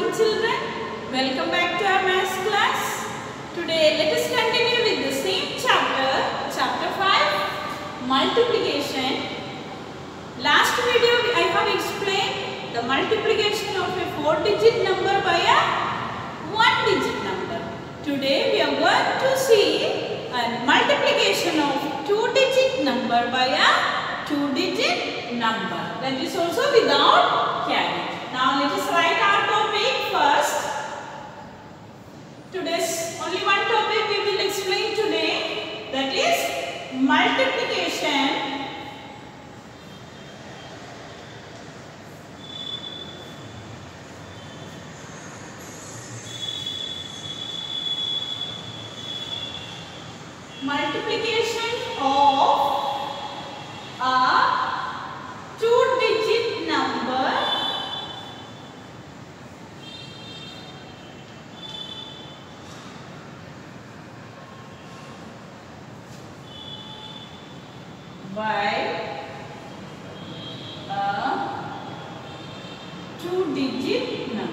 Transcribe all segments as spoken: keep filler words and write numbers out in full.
morning children. Welcome back to our maths class. Today let us continue with the same chapter, chapter five, multiplication. Last video I have explained the multiplication of a four digit number by a one digit number. Today we are going to see a multiplication of two digit number by a two digit number. That is also without carry. Now let us write our topic first. Today's only one topic we will explain today, that is multiplication multiplication of a two digit number by a two digit number.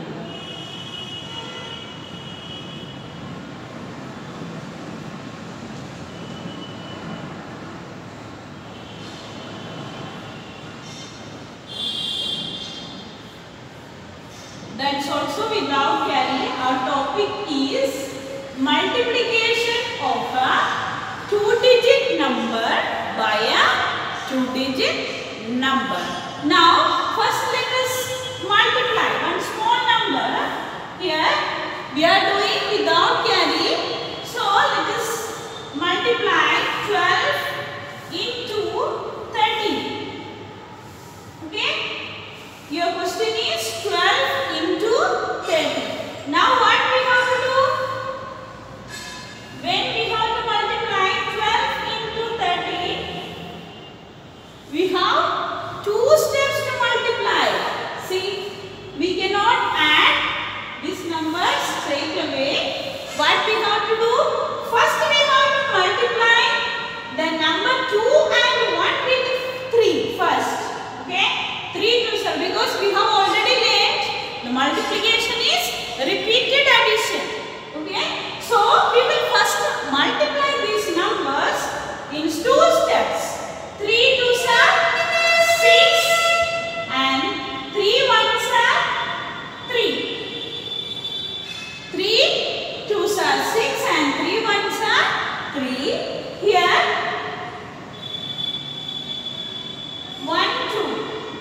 That's also without carry. Our topic is multiplication of a two digit number by a two digit number. Now first let us multiply one small number. Here we are doing without carry. So let us multiply twelve into thirty. Okay. Your question is twelve into thirty. Now what we have to do? When we have to multiply twelve into thirty, we have two steps to multiply. See, we cannot add these numbers straight away. What we have to do? First we have to multiply the number two and one with three first. Okay? three to seven, because we have already learned the multiplication is repeated addition. Okay? So we will first multiply these numbers in two steps. three twos are six and three ones are three. three twos are six and three ones are three. Here one two.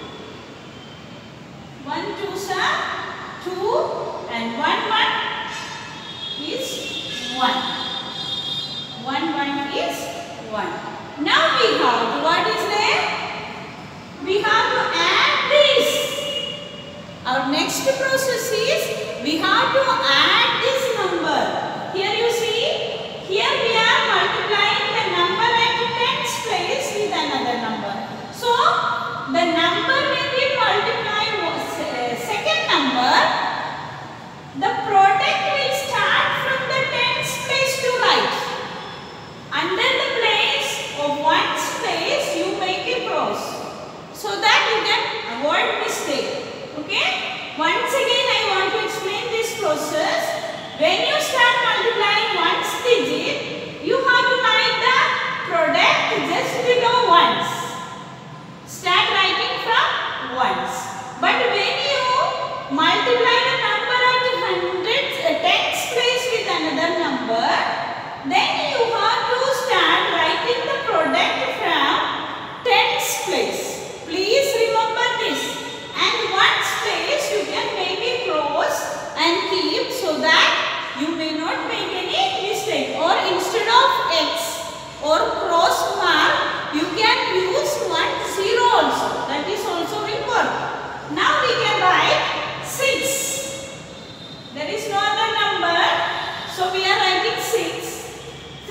one twos are two and one one is one. one one is one. Now we have to, what is there? We have to add this. Our next process is we have to add this number. Here you see, here we are multiplying the number at tens place with another number. So the number when we multiply second number, the product will start from the tens place to right. Under the place of ones place, you make a cross so that you can avoid mistake. Okay? Once again, I want to explain this process. When you start multiplying ones digit, you have to write the product just below ones. Start writing from ones. But when you multiply the number at hundreds, uh, tens place with another number, then you have to start writing the product from tens place. Please remember this. And ones place you can make a cross and keep so that you may not make any mistake. Or instead of X or cross mark, you can use one zero also. That is also will work. Now we can write six. There is no other number. So we are writing six.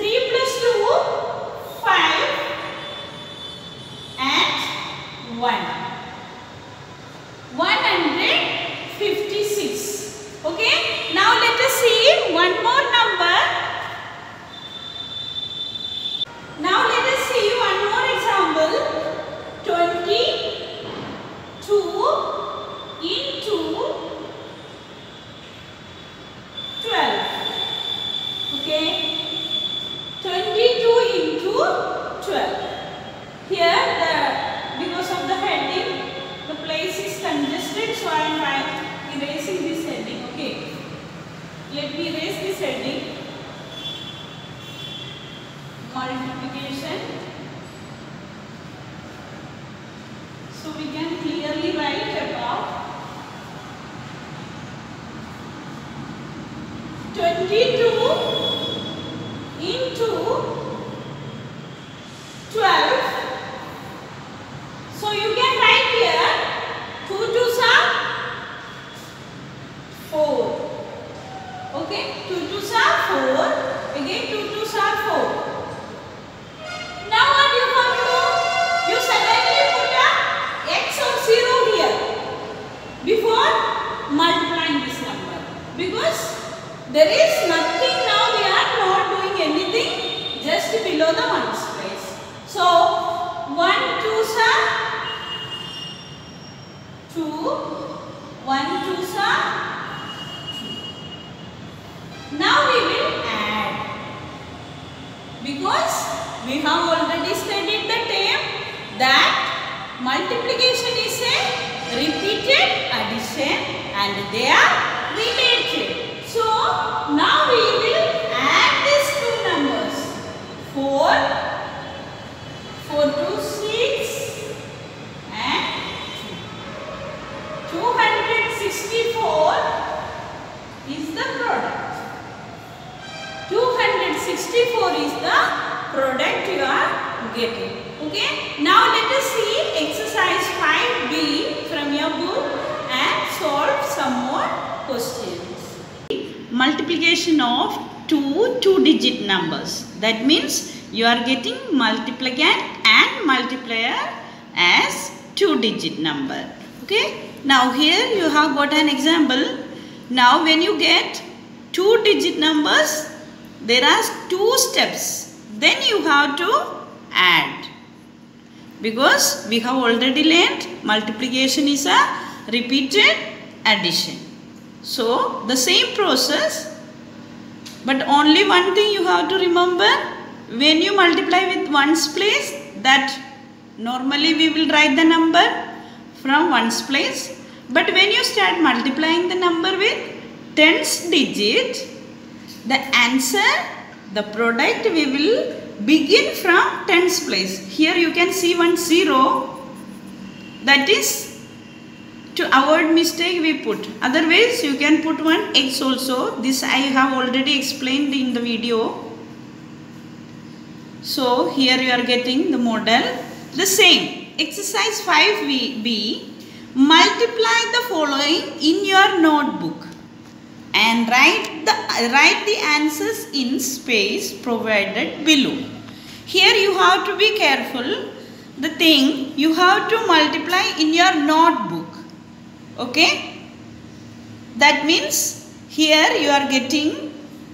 twenty-two into twelve. So you can write here two twos are four. Okay, two twos are four. Again two twos are four. Now what you have to do? You suddenly put a x or zero here before multiplying this number, because there is nothing now, we are not doing anything, just below the ones place. So one twos are two, one twos are two. Now we will add, because we have already studied the term that multiplication is a repeated addition and they are related. So now we will add these two numbers, four, four to six and two. two hundred sixty-four is the product. two hundred sixty-four is the product you are getting. Okay. Now let us see exercise five B from your book and solve some more questions. Multiplication of two two-digit numbers. That means you are getting multiplicand and multiplier as two-digit number. Okay. Now here you have got an example. Now when you get two-digit numbers, there are two steps. Then you have to add. Because we have already learned multiplication is a repeated addition. So the same process, but only one thing you have to remember, when you multiply with ones place, that normally we will write the number from ones place, but when you start multiplying the number with tens digit, the answer, the product, we will begin from tens place. Here you can see one zero, that is to avoid mistake we put. Otherwise you can put one x also. This I have already explained in the video. So here you are getting the model. The same exercise five B, multiply the following in your notebook and write the write the answers in space provided below. Here you have to be careful. The thing you have to multiply in your notebook. Okay, that means here you are getting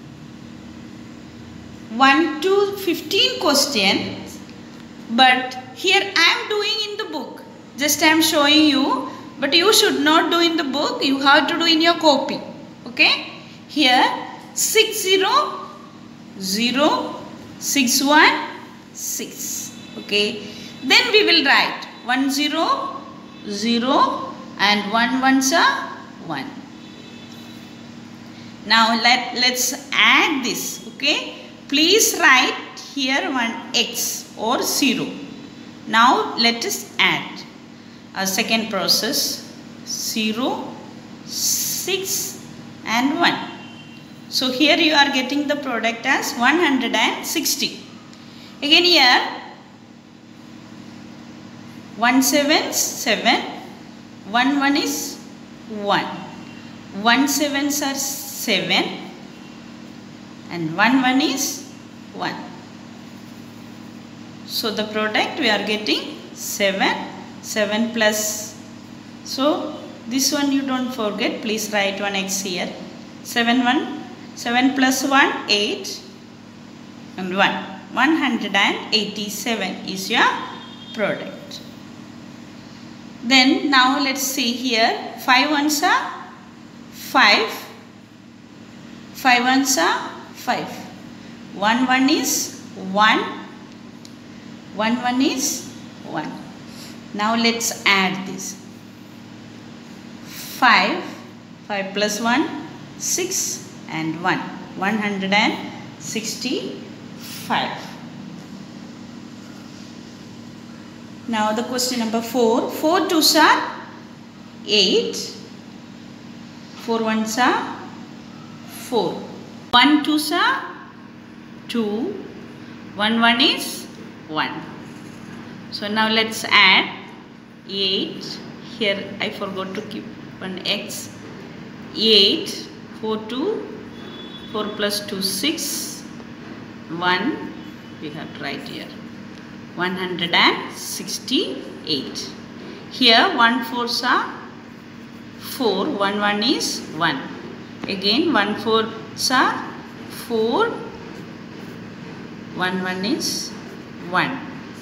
one to fifteen questions, but here I am doing in the book, just I am showing you, but you should not do in the book, you have to do in your copy. Okay, here six zero zero six one six. Okay, then we will write one zero zero and one ones are one. Now let let's add this. Okay, please write here one x or zero. Now let us add a second process, zero, six and one. So here you are getting the product as one hundred sixty. Again here one seven seven, one one is one, one sevens are seven and one one is one. So the product we are getting seven, seven plus, so this one you don't forget, please write one x here, seven one, seven plus one, eight and one, one hundred eighty-seven is your product. Then now let's see here, five ones are five, five ones are five, one one is one, one one is one. Now let's add this, five, five plus one, six and one, one hundred sixty-five. Now the question number four, four twos are eight, four ones are four. one twos are two. one one is one. So now let's add eight. Here I forgot to keep one x. eight. four two. four plus two six. one. We have to write here. one hundred sixty-eight. Here one fours are four. one one is one. Again one fours are four. one one is one.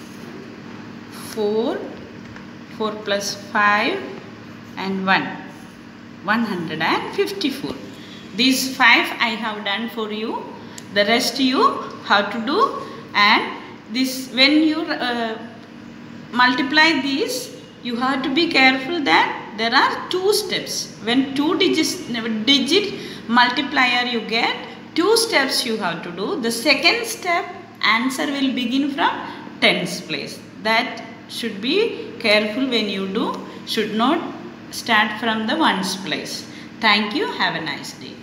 four. four plus five and one. one hundred fifty-four. These five I have done for you. The rest you have to do. And this, when you uh, multiply these, you have to be careful that there are two steps. When two digits, digit multiplier you get, two steps you have to do. The second step, answer will begin from tens place. That should be careful when you do. Should not start from the ones place. Thank you. Have a nice day.